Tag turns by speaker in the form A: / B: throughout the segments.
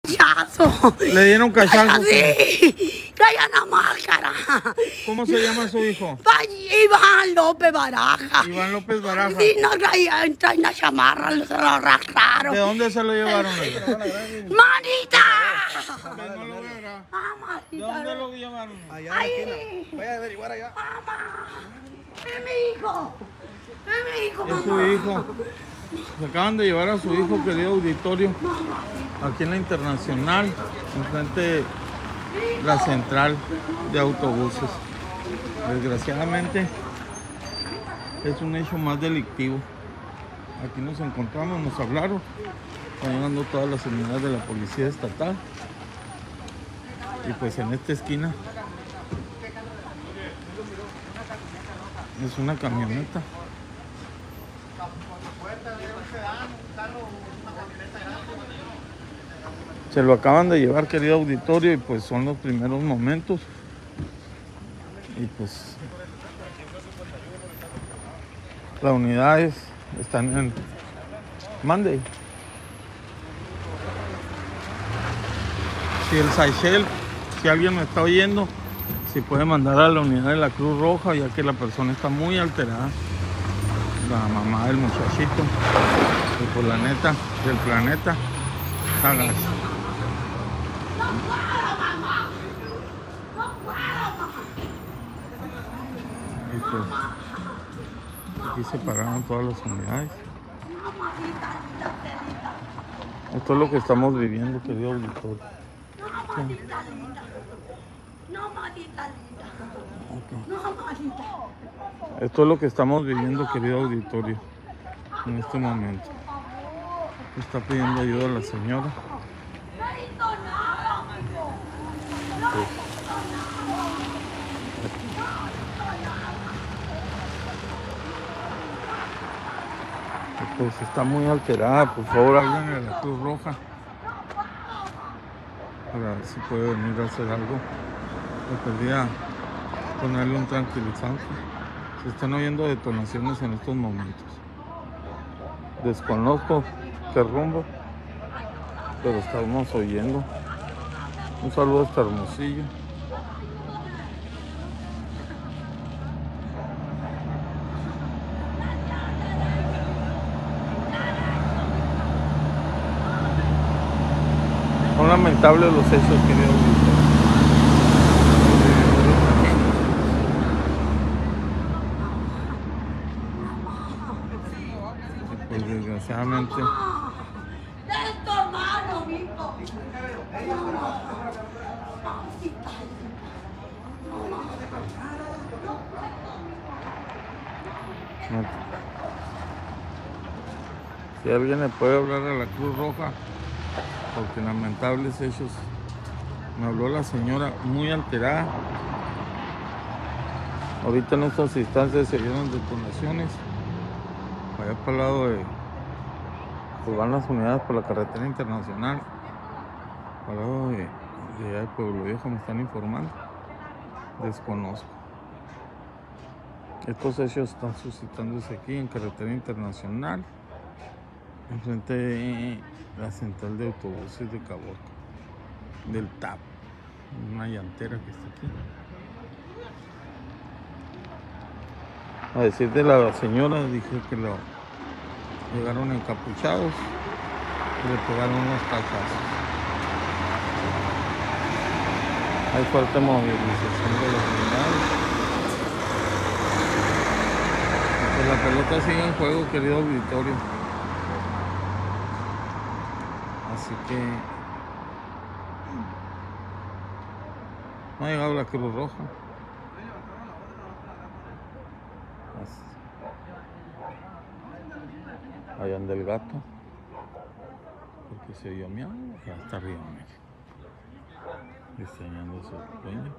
A: Cachazo.
B: ¿Le dieron cachazo?
A: Sí, traía una máscara.
B: ¿Cómo se llama su hijo?
A: Iván López Baraja.
B: Iván López Baraja.
A: Sí, no traía una chamarra, se lo arrastraron.
B: ¿De dónde se lo llevaron?
A: ¡Manita!
B: No lo veo, ¿verdad?
A: Mamá,
B: ¿De dónde lo llevaron?
C: Allá en la esquina. Voy a averiguar allá.
A: mamá. Es mi hijo. Es mi hijo,
B: Es su
A: mamá.
B: hijo. Se acaban de llevar a su hijo, querido auditorio, aquí en la Internacional, enfrente de la central de autobuses. Desgraciadamente es un hecho más delictivo. Aquí nos encontramos, nos hablaron, están llegando todas las unidades de la policía estatal. Y pues en esta esquina es una camioneta. Se lo acaban de llevar, querido auditorio, y pues son los primeros momentos. Y pues las unidades están en Monday. Si el Seychelles, si alguien me está oyendo, si puede mandar a la unidad de la Cruz Roja, ya que la persona está muy alterada, la mamá del muchachito, y por la neta del planeta está gacho. Y pues aquí se pararon todas las unidades. Esto es lo que estamos viviendo, querido auditorio.
A: No, mamita linda. No, mamita linda. No, mamita.
B: Esto es lo que estamos viviendo, querido auditorio, en este momento. Está pidiendo ayuda a la señora. Pues, pues está muy alterada. Por favor, háganle a la Cruz Roja para ver si puede venir a hacer algo. Le pedía ponerle un tranquilizante. Se están oyendo detonaciones en estos momentos. Desconozco qué rumbo, pero estamos oyendo. Un saludo hasta Hermosillo. Son lamentables los hechos, querido auditorio. Pues desgraciadamente
A: Es tu hermano, mijo.
B: si alguien le puede hablar a la Cruz Roja, porque lamentables hechos. Me habló la señora muy alterada. Ahorita en estas instancias se oyeron detonaciones. Allá para el lado de, pues van las unidades por la carretera internacional. Para el lado de allá de Pueblo Viejo me están informando. Desconozco. Estos hechos están suscitándose aquí en carretera internacional, enfrente de la central de autobuses de Caborca, del TAP, una llantera que está aquí. A decir de la señora, dije que llegaron encapuchados y le pegaron unos cachazos. Hay fuerte movilización de los unidades. Pues la pelota sigue en juego, querido auditorio. Así que no ha llegado la Cruz Roja. Allá anda el gato, porque se oyó miau, ya está arriba, extrañando a su dueño.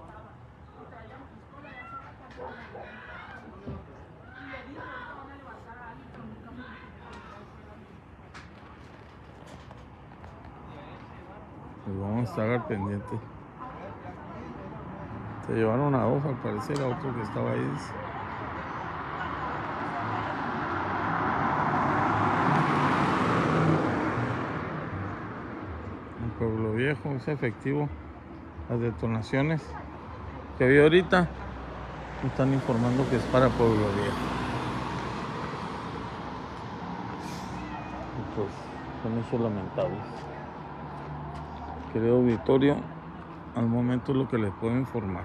B: Pues vamos a estar al pendiente. Se llevaron a dos, al parecer, a otro que estaba ahí. Pueblo Viejo. Es efectivo. Las detonaciones que vi ahorita me están informando que es para Pueblo Viejo. Y pues son hechos lamentables. Querido auditorio, al momento es lo que les puedo informar.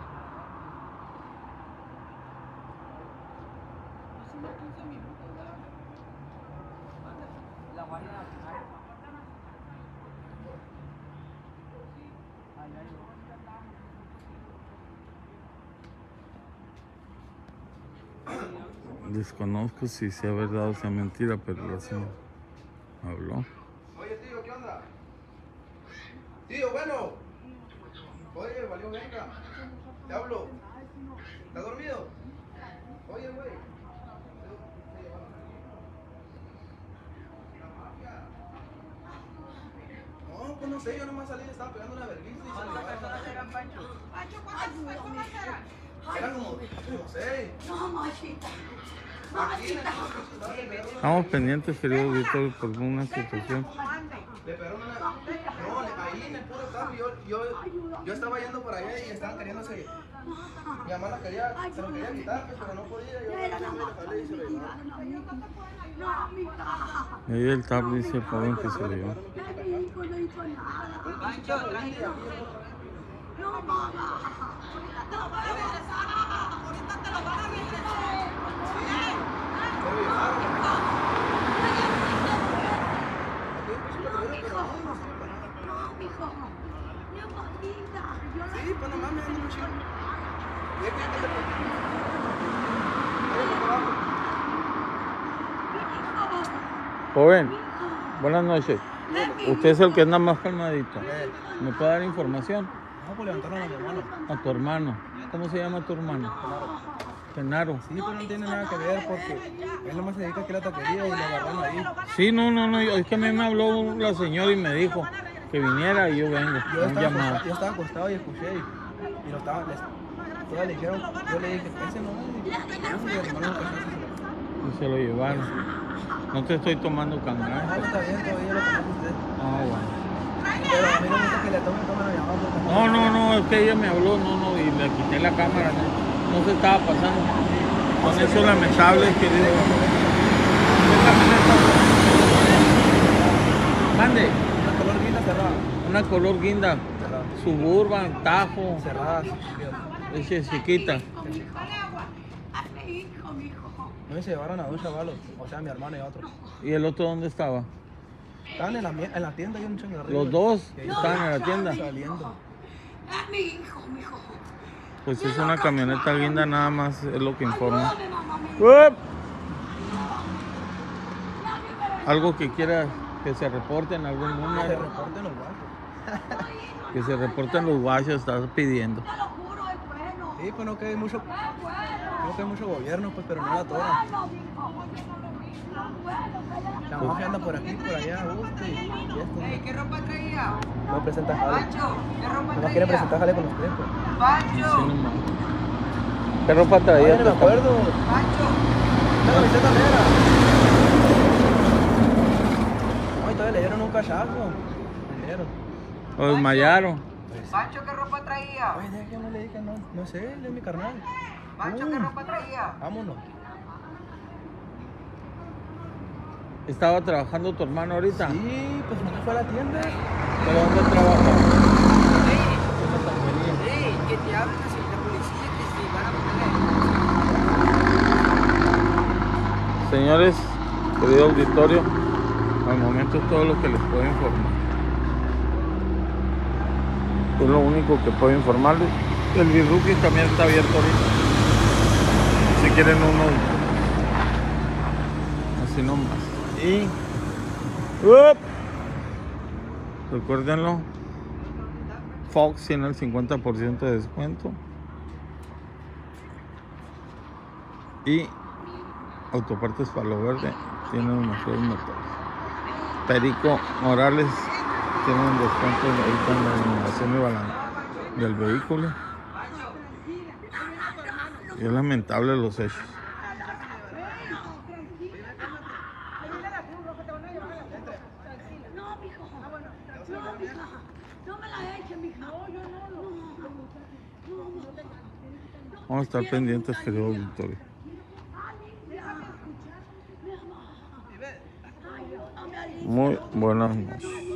B: Desconozco si sea verdad o sea mentira, pero la señora habló.
C: Oye, tío, ¿qué onda? Tío, bueno. Oye, valió, venga. Te hablo. ¿Estás dormido? Oye, güey. No, pues no sé, yo nomás salí, estaba pegando una vergüenza y se me
A: Pancho, ¿cuántas eran?
C: Eran como 6.
A: No, machita. Machita.
B: Estamos pendientes, querido auditorio, por una situación.
C: Le pegaron una... No, ahí en el puro carro, yo estaba yendo por allá y estaban queriéndose... Mi mamá la quería, se lo quería quitar, pues, pero no podía. Yo le jalé y se lo llevaron.
A: No, mi hija.
B: Ahí el TAP dice el joven que se lo llevó.
A: Mi hijo no hizo nada. Pancho, tranquilo. No, mamá. Ahorita te lo van a regresar. Ahorita te lo van a regresar.
C: Se lo llevaron.
A: No, mijo. Mi amorcita.
C: Sí, pues no mames, ando muy chido.
B: Joven, buenas noches. Usted es el que anda más calmadito. ¿Me puede dar información?
C: No, pues levantaron a mi hermano.
B: A tu hermano. ¿Cómo se llama tu hermano? Genaro.
C: Sí, pero no tiene nada que ver porque él nomás se dedica aquí a la taquería y lo agarraron ahí.
B: Sí, no, es que a mí me habló la señora y me dijo que viniera y yo vengo.
C: Yo
B: Un llamado.
C: estaba acostado y escuché y lo estaba... Todas le dijeron, yo le dije, ese no
B: Y se lo llevaron. No te estoy tomando cámara.
C: Ah, está bien, todavía lo conoce usted.
B: Ah, bueno.
C: Pero a mí no me gusta que le tomen cámara llamada.
B: No, es que ella me habló, y le quité la cámara, no se estaba pasando. Con eso lamentable, querido. Mande.
C: Una color guinda cerrada.
B: Una color guinda.
C: Cerrada.
B: Suburban, Tajo.
C: Cerrada,
B: Esa es chiquita.
C: No, y se llevaron a 2 chavalos, o sea, mi hermano y otro.
B: ¿Y el otro dónde estaba?
C: Estaban en la tienda y un chingo de arriba.
B: Los dos
C: Que
B: estaban en la tienda.
C: saliendo.
A: Es mi hijo, mi hijo.
B: Pues es una camioneta guinda nada más, es lo que informa.
A: Ayúdame, mamá, mi hijo.
B: ¡Uep! Algo que quiera que se reporte en algún
C: Que se
B: número.
C: reporten los guachos.
B: Que se reporten los guachos, estás pidiendo.
A: Te lo juro, es bueno.
C: Sí, pues no que hay mucho,
A: Es bueno.
C: no que hay mucho gobierno, pues, pero no la toman.
A: Bueno, mijo. Es bueno,
C: La mafia anda por aquí, por allá, gusto y esto.
D: ¿Qué ropa traía?
C: No presenta jale.
D: Pancho, ¿qué ropa
C: No
D: traía?
C: quiere presentar jale con ustedes, pues.
B: Sí,
D: Pancho,
B: no mames. ¿Qué ropa traía?
C: Ay, no me acuerdo.
D: Pancho.
C: Una camiseta negra. Ay, todavía le dieron un cachazo. Le dieron.
B: O desmayaron.
D: Pancho, ¿qué ropa traía?
C: Ay, deja que no le dije, no sé, él es mi carnal.
D: Pancho, ¿qué ropa traía?
C: Vámonos.
B: ¿Estaba trabajando tu hermano ahorita?
C: Sí, pues no fue a la tienda.
B: ¿Pero dónde trabaja?
D: Sí, que te hablen así de policía, que si van a poner.
B: Señores, querido auditorio, al momento es todo lo que les puedo informar. Es lo único que puedo informarles. El Birruki también está abierto ahorita. Si quieren uno, así nomás. Y ¡up! Recuérdenlo, Fox tiene el 50% de descuento. Y Autopartes Palo Verde tiene los mejores motores. Perico Morales tiene un descuento ahorita en la denominación de balance del vehículo. Y es lamentable los hechos.
A: No, mijo. No, mijo. No me la eches, mija. No, yo no.
B: Vamos a estar pendientes, querido auditorio. Muy buenas noches.